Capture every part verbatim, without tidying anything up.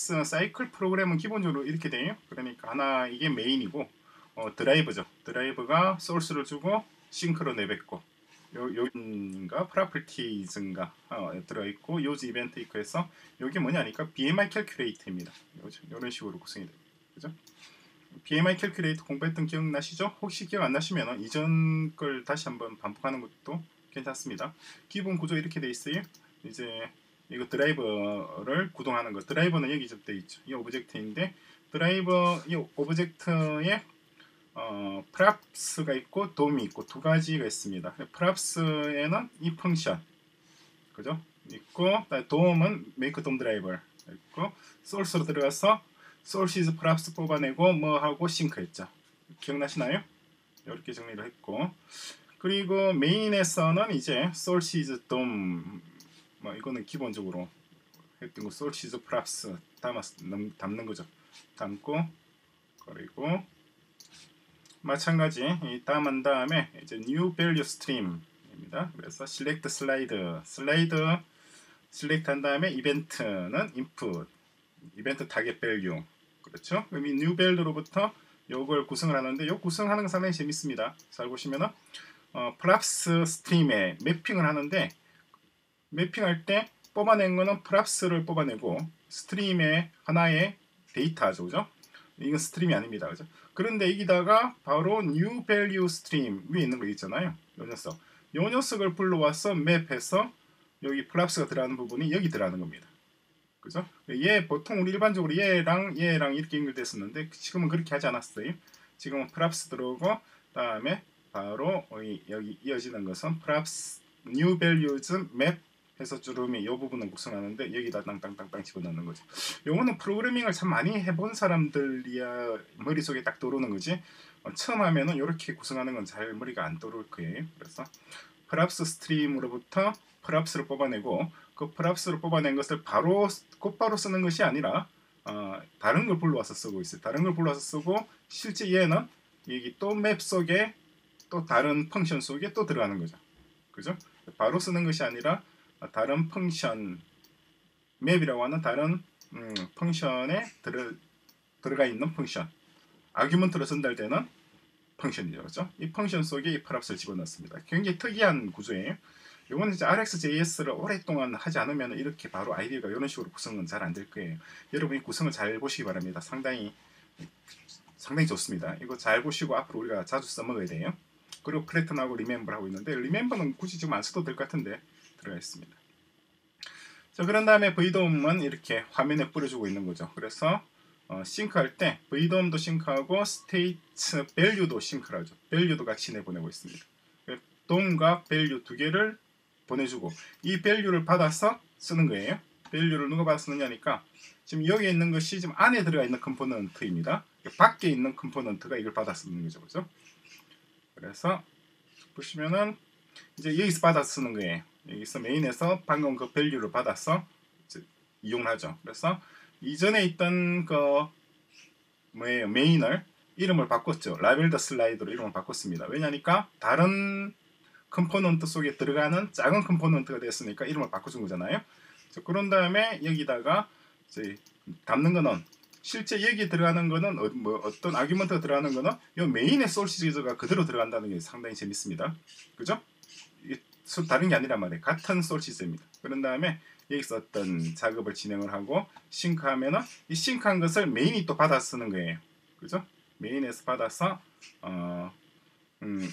사이클 프로그램은 기본적으로 이렇게 돼요. 그러니까 하나 이게 메인이고 어, 드라이브죠. 드라이브가 소스를 주고 싱크로 내뱉고 요 요인가 프로퍼티즈인가 어, 들어있고 요즈 이벤트 있고 해서 요게 뭐냐니까 비엠아이 캘큘레이터입니다. 요런 식으로 구성이 돼요. 그죠? 비엠아이 캘큘레이터 공부했던 기억나시죠? 혹시 기억 안 나시면 이전 걸 다시 한번 반복하는 것도 괜찮습니다. 기본 구조 이렇게 돼 있어요. 이제 이거 드라이버를 구동하는 거. 드라이버는 여기 좀 돼 있죠. 이 오브젝트인데 드라이버 이 오브젝트에 어, 프랍스가 있고 돔이 있고 두 가지가 있습니다. 프랍스에는 이 펑션 그죠? 있고 돔은 make 돔 드라이버 있고 소스로 들어가서 소시즈 프랍스 뽑아내고 뭐 하고 싱크 했죠. 기억나시나요? 이렇게 정리를 했고 그리고 메인에서는 이제 소시즈 돔 뭐 이거는 기본적으로 했던 거 소시즈 프랍스 담았 담는 거죠. 담고 그리고 마찬가지 이 담은 다음에 이제 new value stream입니다. 그래서 select 슬라이드 슬라이드 select 한 다음에 이벤트는 input 이벤트 타겟 value 그렇죠? 그럼 이 new value로부터 요걸 구성을 하는데 요 구성하는 건 상당히 재밌습니다. 잘 보시면은 어, 프랍스 스트림에 매핑을 하는데 매핑할 때 뽑아낸 거는 프랍스를 뽑아내고 스트림의 하나의 데이터죠, 그죠? 이건 스트림이 아닙니다, 그죠? 그런데 여기다가 바로 new value stream 위에 있는 거 있잖아요. 요 녀석, 요 녀석을 불러와서 맵해서 여기 프랍스가 들어가는 부분이 여기 들어가는 겁니다. 그죠? 얘 보통 우리 일반적으로 얘랑 얘랑 이렇게 연결됐었는데 지금은 그렇게 하지 않았어요. 지금은 프랍스 들어오고 다음에 바로 여기, 여기 이어지는 것은 프랍스 new values map 해서 주름이 이 부분은 구성하는데 여기다 땅땅땅땅 집어넣는 거죠. 요거는 프로그래밍을 참 많이 해본 사람들이야 머릿속에 딱 떠오르는 거지 어, 처음 하면은 이렇게 구성하는 건 잘 머리가 안 떠오를 거예요. 그래서 프랍스 스트림으로부터 프랍스를 뽑아내고 그 프랍스를 뽑아낸 것을 바로 곧바로 쓰는 것이 아니라 어, 다른 걸 불러와서 쓰고 있어요. 다른 걸 불러와서 쓰고 실제 얘는 여기 또 맵 속에 또 다른 펑션 속에 또 들어가는 거죠. 그죠? 바로 쓰는 것이 아니라 다른 펑션 맵이라고 하는 다른 음, 펑션에 들어, 들어가 있는 펑션 아규먼트로 전달되는 펑션이죠. 그렇죠? 이 펑션 속에 이 프랍스를 집어넣습니다. 굉장히 특이한 구조예요. 이거는 이제 알엑스제이에스를 오랫동안 하지 않으면 이렇게 바로 아이디어가 이런 식으로 구성은 잘 안 될 거예요. 여러분이 구성을 잘 보시기 바랍니다. 상당히 상당히 좋습니다. 이거 잘 보시고 앞으로 우리가 자주 써먹어야 돼요. 그리고 플래튼하고 리멤버 하고 있는데 리멤버는 굳이 지금 안 써도 될 것 같은데 들어가 있습니다. 자, 그런 다음에 브이돔은 이렇게 화면에 뿌려주고 있는 거죠. 그래서 어, 싱크할 때 브이돔도 싱크하고 스테이트 밸류도 싱크를 하죠. 밸류도 같이 내보내고 있습니다. 돔과 밸류 두 개를 보내주고 이 밸류를 받아서 쓰는 거예요. 밸류를 누가 받아 쓰느냐니까 지금 여기에 있는 것이 지금 안에 들어가 있는 컴포넌트입니다. 밖에 있는 컴포넌트가 이걸 받아 쓰는 거죠. 그죠? 그래서 보시면은 이제 여기서 받아 쓰는 거예요. 여기서 메인에서 방금 그 밸류를 받아서 이용을 하죠. 그래서 이전에 있던 그 뭐예요? 메인을 이름을 바꿨죠. 라벨더 슬라이드로 이름을 바꿨습니다. 왜냐니까 다른 컴포넌트 속에 들어가는 작은 컴포넌트가 됐으니까 이름을 바꿔준 거잖아요. 그런 다음에 여기다가 이제 담는 거는 실제 여기 들어가는 거는 어, 뭐 어떤 아규먼트가 들어가는 거는 이 메인의 소시즈가 그대로 들어간다는 게 상당히 재밌습니다. 그죠? 이게 다른 게 아니란 말이에요. 같은 소시즈입니다. 그런 다음에 여기서 어떤 작업을 진행을 하고 싱크하면은 이 싱크한 것을 메인이 또 받아 쓰는 거예요. 그죠? 메인에서 받아서 어, 음,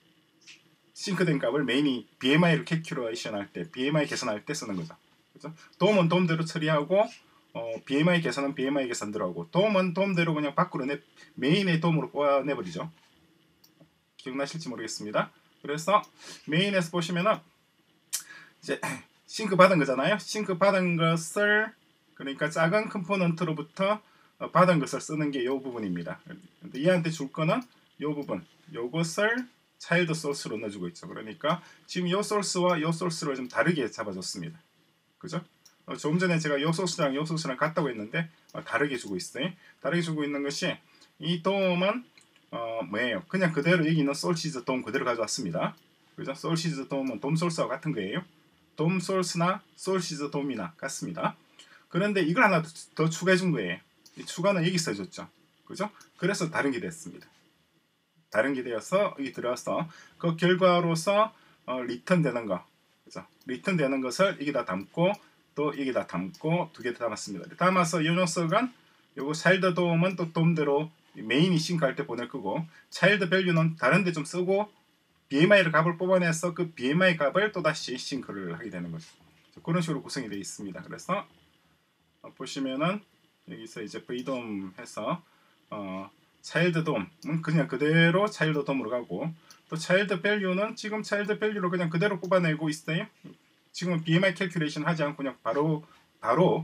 싱크된 값을 메인이 비엠아이를 캘큘레이션 할 때, 비엠아이 계산할 때 쓰는 거죠. 그죠? 돔은 돔대로 처리하고 어, 비엠아이 계산은 비엠아이 계산대로 하고 돔은 돔대로 그냥 밖으로 내, 메인의 돔으로 뽑아내버리죠. 기억나실지 모르겠습니다. 그래서 메인에서 보시면은 이제 싱크 받은 거잖아요. 싱크 받은 것을 그러니까 작은 컴포넌트로부터 어, 받은 것을 쓰는 게 이 부분입니다. 근데 얘한테 줄 거는 이 부분, 요것을 차일드 소스로 넣어주고 있죠. 그러니까 지금 이 소스와 이 소스를 좀 다르게 잡아줬습니다. 그죠? 어, 조금 전에 제가 이 소스랑 이 소스랑 같다고 했는데 어, 다르게 주고 있어요. 다르게 주고 있는 것이 이 돔은 어, 뭐예요? 그냥 그대로 여기 있는 솔시즈 돔 그대로 가져왔습니다. 그죠? 솔시즈 돔은 돔 소스와 같은 거예요. 돔 소스나 솔시즈 돔이나 같습니다. 그런데 이걸 하나 더, 더 추가해 준 거예요. 이 추가는 여기서 해줬죠. 그죠? 그래서 다른 게 됐습니다. 다른 게 되어서 여기 들어서 그 결과로서 어, 리턴 되는 거, 그죠? 리턴 되는 것을 여기다 담고 또 여기다 담고 두 개 담았습니다. 담아서 요 녀석은 요거 차일드 돔은 또 돔대로 메인이 싱크할 때 보낼 거고, 차일드 밸류는 다른 데 좀 쓰고 비엠아이를 값을 뽑아내서 그 비엠아이 값을 또 다시 싱크를 하게 되는 거죠. 그런 식으로 구성이 되어 있습니다. 그래서 어, 보시면은 여기서 이제 브이돔 해서 어, 차일드 돔은 그냥 그대로 차일드 돔으로 가고, 또 차일드 밸류는 지금 차일드 밸류로 그냥 그대로 뽑아내고 있어요. 지금은 비엠아이 캘큘레이션 하지 않고 그냥 바로 바로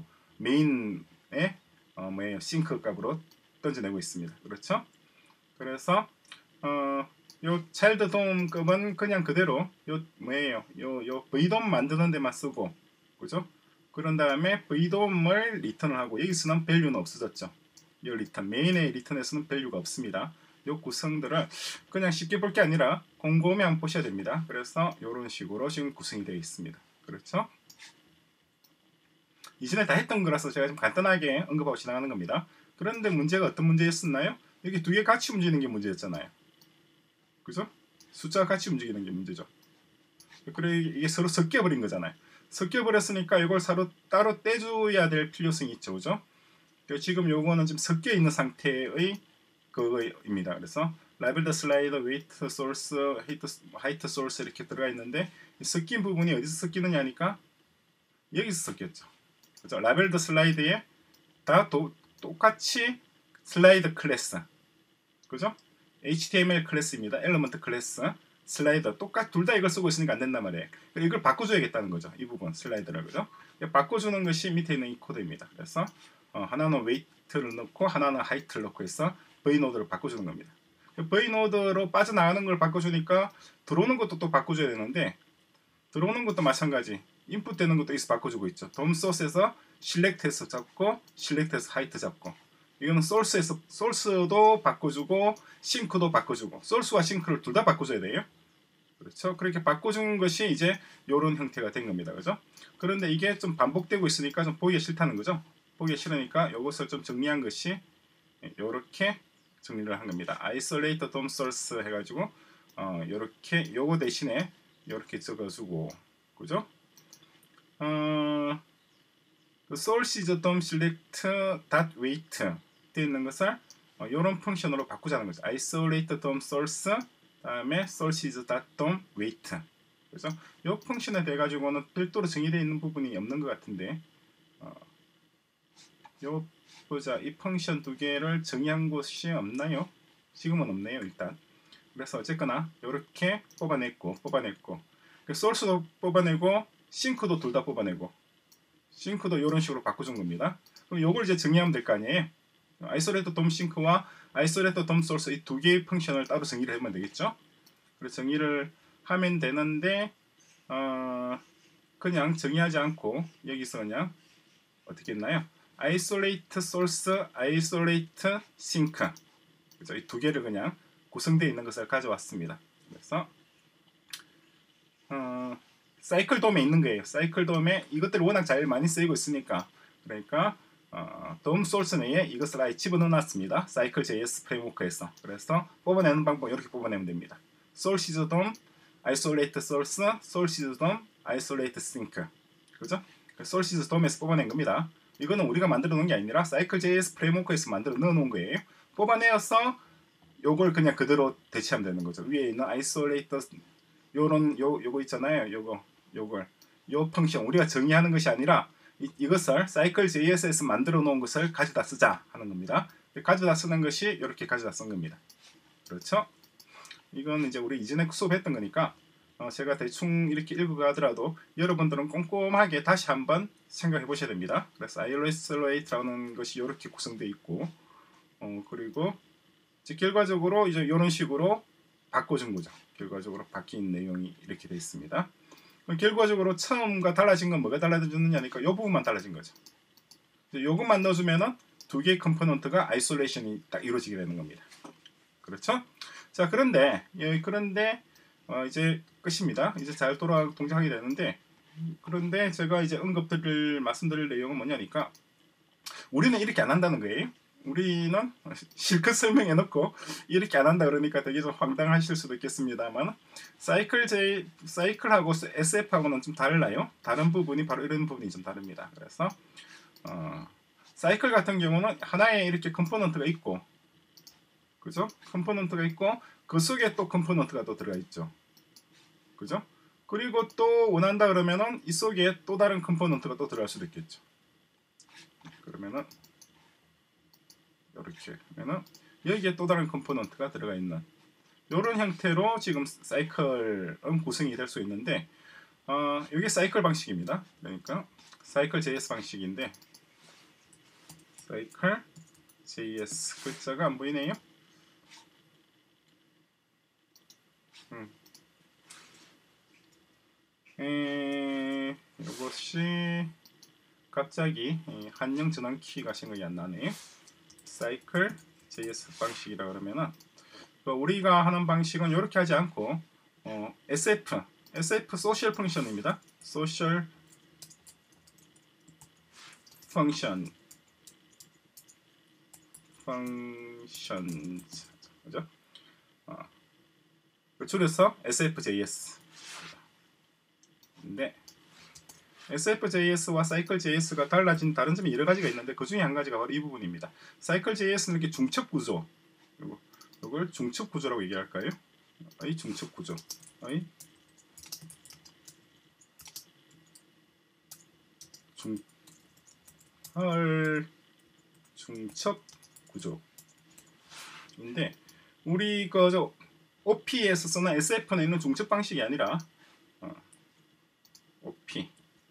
메인에 어, 뭐예요, 싱크 값으로 던져내고 있습니다. 그렇죠? 그래서 어, 요 차일드 돔 값은 그냥 그대로 요 뭐예요, 요 요 브이돔 만드는 데만 쓰고, 그죠? 그런 다음에 브이돔을 리턴을 하고, 여기서는 밸류는 없어졌죠. 이 리턴 메인의 리턴에서는 밸류가 없습니다. 이 구성들을 그냥 쉽게 볼 게 아니라 곰곰이 한번 보셔야 됩니다. 그래서 이런 식으로 지금 구성이 되어 있습니다. 그렇죠? 이전에 다 했던 거라서 제가 좀 간단하게 언급하고 지나가는 겁니다. 그런데 문제가 어떤 문제였었나요? 여기 두 개 같이 움직이는 게 문제였잖아요. 그죠? 숫자가 같이 움직이는 게 문제죠. 그래 이게 서로 섞여버린 거잖아요. 섞여버렸으니까 이걸 서로 따로 떼줘야 될 필요성이 있죠. 그죠? 지금 요거는 지금 섞여 있는 상태의 그거입니다. 그래서 라벨더 슬라이더, 웨이트 소스, 하이트, 하이트 소스 이렇게 들어가 있는데, 섞인 부분이 어디서 섞이느냐 하니까 여기서 섞였죠. 그죠? 라벨더 슬라이드에 다 도, 똑같이 슬라이드 클래스, 그죠? 에이치티엠엘 클래스입니다. 엘리먼트 클래스, 슬라이더 똑같 둘 다 이걸 쓰고 있으니까 안 된단 말이에요. 이걸 바꿔줘야겠다는 거죠. 이 부분 슬라이드를, 그죠? 바꿔주는 것이 밑에 있는 이 코드입니다. 그래서 어, 하나는 웨이트를 넣고 하나는 하이트를 넣고 해서 V노드를 바꿔주는 겁니다. V노드로 빠져나가는 걸 바꿔주니까 들어오는 것도 또 바꿔줘야 되는데, 들어오는 것도 마찬가지 인풋 되는 것도 여기서 바꿔주고 있죠. 돔 소스에서 실렉트해서 잡고 실렉트해서 하이트 잡고, 이거는 소스에서 소스도 바꿔주고 싱크도 바꿔주고, 소스와 싱크를 둘 다 바꿔줘야 돼요. 그렇죠? 그렇게 바꿔준 것이 이제 이런 형태가 된 겁니다. 그죠? 그런데 이게 좀 반복되고 있으니까 좀 보기가 싫다는 거죠. 보기 싫으니까 이것을 좀 정리한 것이 이렇게 정리를 한 겁니다. isolate dom source 해가지고 어, 이렇게 요거 대신에 이렇게 적어주고, 그죠? 어, source is dom select dot weight 되어 있는 것을 어, 이런 펑션으로 바꾸자는 거죠. isolate dom source 다음에 source is dot dom weight, 그죠? 이 펑션에 대해 가지고는 별도로 정의되어 있는 부분이 없는 것 같은데, 어, 요 보자, 이 펑션 두 개를 정의한 곳이 없나요? 지금은 없네요, 일단. 그래서 어쨌거나 이렇게 뽑아냈고 뽑아냈고 소스도 뽑아내고 싱크도 둘 다 뽑아내고, 싱크도 이런 식으로 바꿔준 겁니다. 그럼 요걸 이제 정의하면 될 거 아니에요. 아이솔레이트 돔 싱크와 아이솔레이트 돔 소스 이 두 개의 펑션을 따로 정의를 하면 되겠죠. 그래서 정의를 하면 되는데 어, 그냥 정의하지 않고 여기서 그냥 어떻게 했나요? isolate source, isolate sink, 그죠? 이 두 개를 그냥 구성되어 있는 것을 가져왔습니다. 그래서 어, 사이클 돔에 있는 거예요. 사이클 돔에 이것들을 워낙 잘 많이 쓰이고 있으니까, 그러니까 어, 돔 소스 내에 이것을 아예 집어넣어놨습니다. 사이클 제이에스 프레임워크에서. 그래서 뽑아내는 방법 이렇게 뽑아내면 됩니다. source is dom, isolate source, source is dom, isolate sink, 그죠? source is dom에서 뽑아낸 겁니다. 이거는 우리가 만들어 놓은 게 아니라 사이클 제이에스 프레임워크에서 만들어 넣어 놓은 거예요. 뽑아내어서 요걸 그냥 그대로 대체하면 되는 거죠. 위에 있는 isolate 요런 요 요거 있잖아요. 요거 요걸 요 펑션 우리가 정의하는 것이 아니라 이, 이것을 사이클 제이에스에서 만들어 놓은 것을 가져다 쓰자 하는 겁니다. 가져다 쓰는 것이 이렇게 가져다 쓴 겁니다. 그렇죠? 이건 이제 우리 이전에 수업했던 거니까 어, 제가 대충 이렇게 읽어가더라도 여러분들은 꼼꼼하게 다시 한번 생각해 보셔야 됩니다. 그래서 isolate,라는 것이 이렇게 구성되어 있고, 어, 그리고 이제 결과적으로 이제 이런 식으로 바꿔준 거죠. 결과적으로 바뀐 내용이 이렇게 되어 있습니다. 결과적으로 처음과 달라진 건 뭐가 달라졌느냐니까 이 부분만 달라진 거죠. 이것만 넣어주면은 두 개의 컴포넌트가 아이솔레이션이 딱 이루어지게 되는 겁니다. 그렇죠? 자, 그런데 예, 그런데 어, 이제 끝입니다. 이제 잘 돌아 동작하게 되는데, 그런데 제가 이제 언급드릴 말씀드릴 내용은 뭐냐니까 우리는 이렇게 안 한다는 거예요. 우리는 실컷 설명해 놓고 이렇게 안 한다 그러니까 되게 좀 황당하실 수도 있겠습니다만 사이클 J, 사이클하고 에스에프하고는 좀 달라요. 다른 부분이 바로 이런 부분이 좀 다릅니다. 그래서 어, 사이클 같은 경우는 하나에 이렇게 컴포넌트가 있고, 그죠? 컴포넌트가 있고 그 속에 또 컴포넌트가 또 들어가 있죠. 그죠? 그리고 또 원한다 그러면은 이 속에 또 다른 컴포넌트가 또 들어갈 수도 있겠죠. 그러면은 이렇게 하면은 여기에 또 다른 컴포넌트가 들어가 있는 이런 형태로 지금 사이클은 구성이 될 수 있는데, 어, 이게 사이클 방식입니다. 그러니까 사이클 제이에스 방식인데, 사이클 제이에스 글자가 안 보이네요. 음. 에, 이것이 갑자기 한영 전환 키가 생각이 안 나네요. 사이클 제이에스 방식이라 그러면은 우리가 하는 방식은 이렇게 하지 않고 어, 에스에프 에스에프 소셜 펑션입니다. 소셜 펑션 펑션 그죠? 어, 줄여서 에스에프 제이에스. 근데 에스에프 제이에스와 사이클 제이에스가 달라진 다른 점이 여러 가지가 있는데 그 중에 한 가지가 바로 이 부분입니다. 사이클 제이에스는 이렇게 중첩 구조, 요거, 요걸 중첩 구조라고 얘기할까요? 이 중첩 구조, 이 중, 헐, 중첩 구조인데 우리 그저 오피에서 쓰는 에스에프는 있는 중첩 방식이 아니라 어, 오피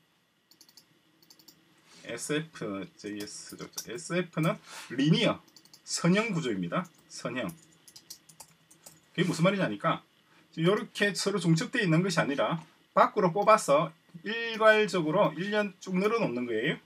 에스에프 제이에스죠. 에스에프는 리니어 선형 구조입니다. 선형. 그게 무슨 말이냐니까 이렇게 서로 중첩되어 있는 것이 아니라 밖으로 뽑아서 일괄적으로 일 년 쭉 늘어놓는 거예요.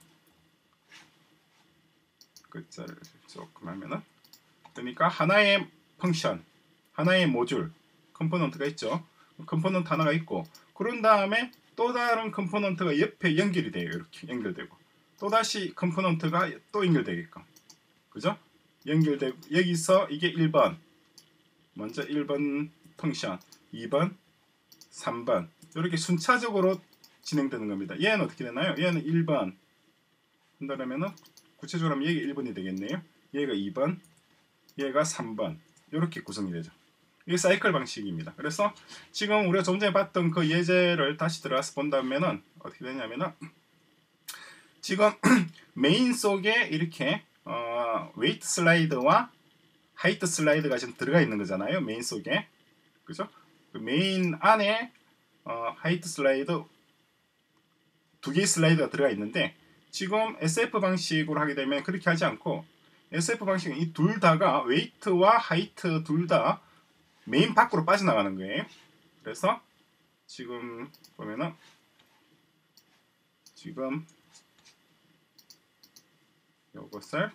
글자를 조금 하면은 그러니까 하나의 펑션, 하나의 모듈, 컴포넌트가 있죠. 컴포넌트 하나가 있고 그런 다음에 또 다른 컴포넌트가 옆에 연결이 돼요. 이렇게 연결되고 또다시 컴포넌트가 또 연결되게끔, 그죠? 연결되고 여기서 이게 일 번 먼저 일 번 펑션, 이 번, 삼 번 이렇게 순차적으로 진행되는 겁니다. 얘는 어떻게 되나요? 얘는 일 번 한다면은 구체적으로 하면 얘가 일 번이 되겠네요. 얘가 이 번, 얘가 삼 번 이렇게 구성이 되죠. 이게 사이클 방식입니다. 그래서 지금 우리가 좀 전에 봤던 그 예제를 다시 들어가서 본다면은 어떻게 되냐면은 지금 메인 속에 이렇게 어, 웨이트 슬라이드와 하이트 슬라이드가 지금 들어가 있는 거잖아요. 메인 속에, 그죠? 그 메인 안에 어, 하이트 슬라이드 두 개의 슬라이드가 들어가 있는데 지금 에스에프 방식으로 하게 되면 그렇게 하지 않고 에스에프 방식은 이 둘 다가 웨이트와 하이트 둘 다 메인 밖으로 빠져나가는 거예요. 그래서 지금 보면은 지금 요것을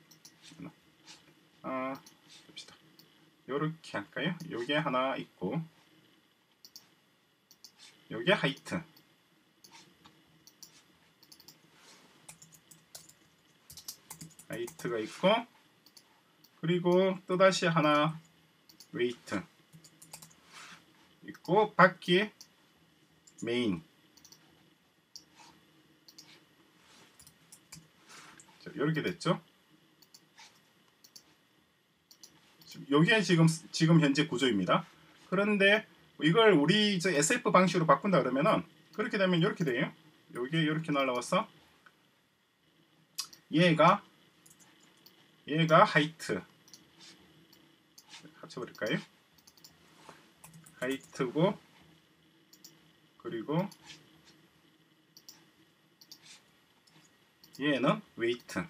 아, 봅시다. 요렇게 할까요? 요게 하나 있고 요게 하이트, 하이트가 있고 그리고 또다시 하나 웨이트 있고 밖에 메인. 자, 이렇게 됐죠. 여기에 지금 지금 현재 구조입니다. 그런데 이걸 우리 저 에스에프 방식으로 바꾼다 그러면은 그렇게 되면 이렇게 돼요. 여기에 이렇게 날라와서 얘가 얘가 하이트 합쳐버릴까요? 하이트고 그리고 얘는 웨이트가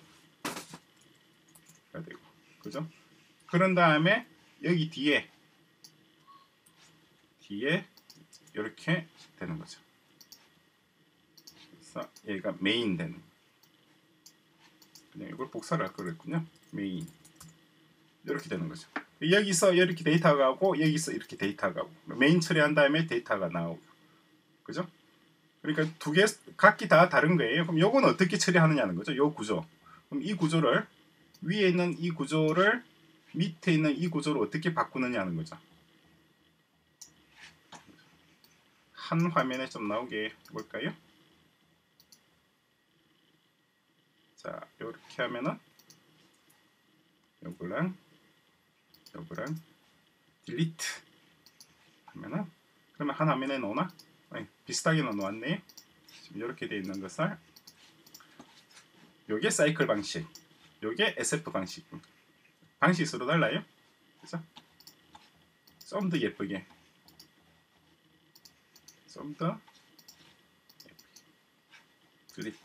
되고, 그죠? 그런 다음에 여기 뒤에 뒤에 이렇게 되는 거죠. 그래서 얘가 메인 되는. 그냥 이걸 복사를 할 거랬군요. 메인 이렇게 되는 거죠. 여기서 이렇게 데이터가 가고 여기서 이렇게 데이터가 가고 메인 처리한 다음에 데이터가 나오고, 그죠? 그러니까 두 개 각기 다 다른 거예요. 그럼 요건 어떻게 처리하느냐는 거죠. 요 구조. 그럼 이 구조를 위에 있는 이 구조를 밑에 있는 이 구조를 어떻게 바꾸느냐 하는 거죠. 한 화면에 좀 나오게 해볼까요? 자, 이렇게 하면은 요거랑 요거랑 딜리트 하면은 그러면 한 화면에 넣나? 아니, 비슷하게는 놓았네요. 지금 이렇게 되어 있는 것을 요게 사이클 방식, 요게 에스에프 방식. 방식이 서로 달라요. 그죠? 좀 더 예쁘게, 좀 더 딜리트,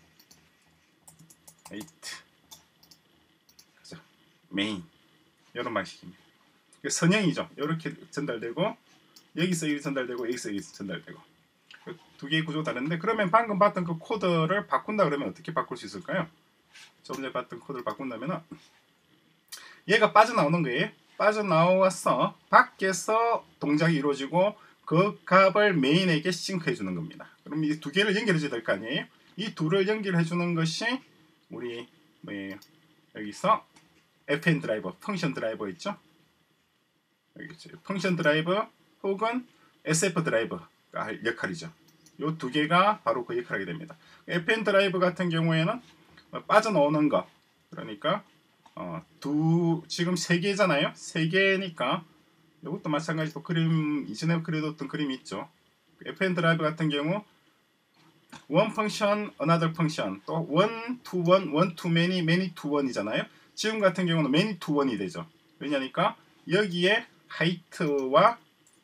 에이트, 그죠? 메인 이런 방식입니다. 선형이죠. 이렇게 전달되고 여기서 여기 전달되고 여기서 여기 전달되고 두 개의 구조가 다른데, 그러면 방금 봤던 그 코드를 바꾼다 그러면 어떻게 바꿀 수 있을까요? 좀 전에 봤던 코드를 바꾼다면 얘가 빠져나오는 거예요. 빠져나와서 밖에서 동작이 이루어지고 그 값을 메인에게 싱크해 주는 겁니다. 그럼 이 두 개를 연결해 줘야 될 거 아니에요. 이 둘을 연결해 주는 것이 우리 뭐예요? 여기서 에프엔 드라이버, 펑션 드라이버 있죠? 여기 있죠. 펑션 드라이버 혹은 에스에프 드라이버가 할 역할이죠. 이 두 개가 바로 그 역할을 하게 됩니다. 에프엔 드라이브 같은 경우에는 빠져나오는 거, 그러니까 어, 두 지금 세 개잖아요. 세 개니까 이것도 마찬가지로 그림 이전에 그려뒀던 그림이 있죠. 에프엔 드라이브 같은 경우 one function, another function, 또 one to one, one to many, many to one이잖아요. 지금 같은 경우는 many to one이 되죠. 왜냐니까 여기에 height와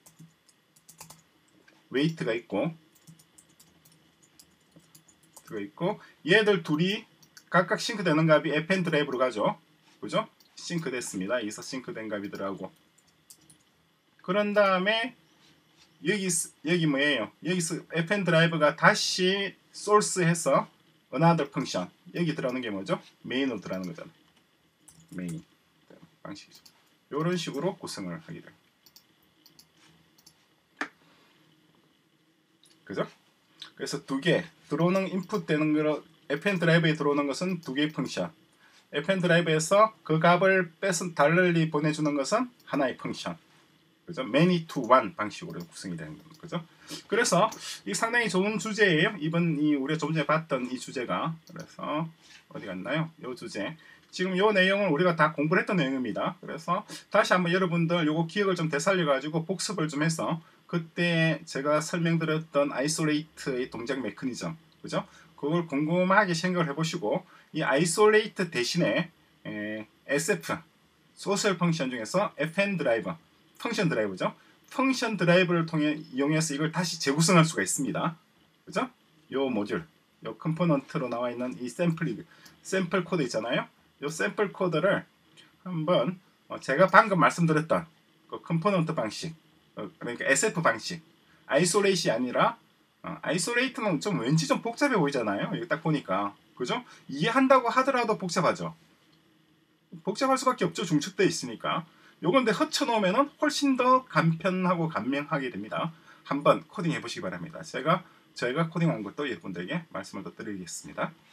weight가 있고, 가 있고 얘들 둘이 각각 싱크되는 값이 에프엔 드라이브로 가죠. 그죠? 싱크됐습니다. 여기서 싱크된 값이더라고. 그런 다음에 여기 여기 뭐예요? 여기서 에프엔 드라이브가 다시 소스해서 another function 여기 들어가는 게 뭐죠? 메인으로 들어가는 거잖아요. 메인 방식이죠. 이런 식으로 구성을 하게 돼요. 그죠? 그래서 두 개 들어오는 인풋 되는 거로 에프엔 드라이브에 들어오는 것은 두 개의 펑션. 에프엔 드라이브에서 그 값을 뺏은 달리 보내주는 것은 하나의 펑션. 그죠? many to one 방식으로 구성이 되는 겁니다. 그죠? 그래서 이 상당히 좋은 주제예요. 이번 이 우리가 좀 전에 봤던 이 주제가. 그래서 어디 갔나요? 이 주제. 지금 이 내용을 우리가 다 공부를 했던 내용입니다. 그래서 다시 한번 여러분들 요거 기억을 좀 되살려 가지고 복습을 좀 해서 그때 제가 설명드렸던 아이솔레이트의 동작 메커니즘, 그죠? 그걸 궁금하게 생각을 해보시고 이 아이솔레이트 대신에 에, 에스에프 소셜 펑션 중에서 에프엔 드라이버 펑션 드라이브죠. 펑션 드라이브를 통해 이용해서 이걸 다시 재구성할 수가 있습니다. 그죠? 요 모듈, 요 컴포넌트로 나와 있는 이 샘플 샘플 코드 있잖아요. 요 샘플 코드를 한번 어, 제가 방금 말씀드렸던 그 컴포넌트 방식, 어, 그러니까 에스에프 방식, 아이솔레이트이 아니라 어, 아이솔레이트는 좀 왠지 좀 복잡해 보이잖아요. 이거 딱 보니까. 그죠? 이해한다고 하더라도 복잡하죠. 복잡할 수밖에 없죠. 중첩되어 있으니까. 요건 근데 허쳐놓으면 훨씬 더 간편하고 간명하게 됩니다. 한번 코딩 해보시기 바랍니다. 제가 저희가 코딩한 것도 여러분들에게 말씀을 더 드리겠습니다.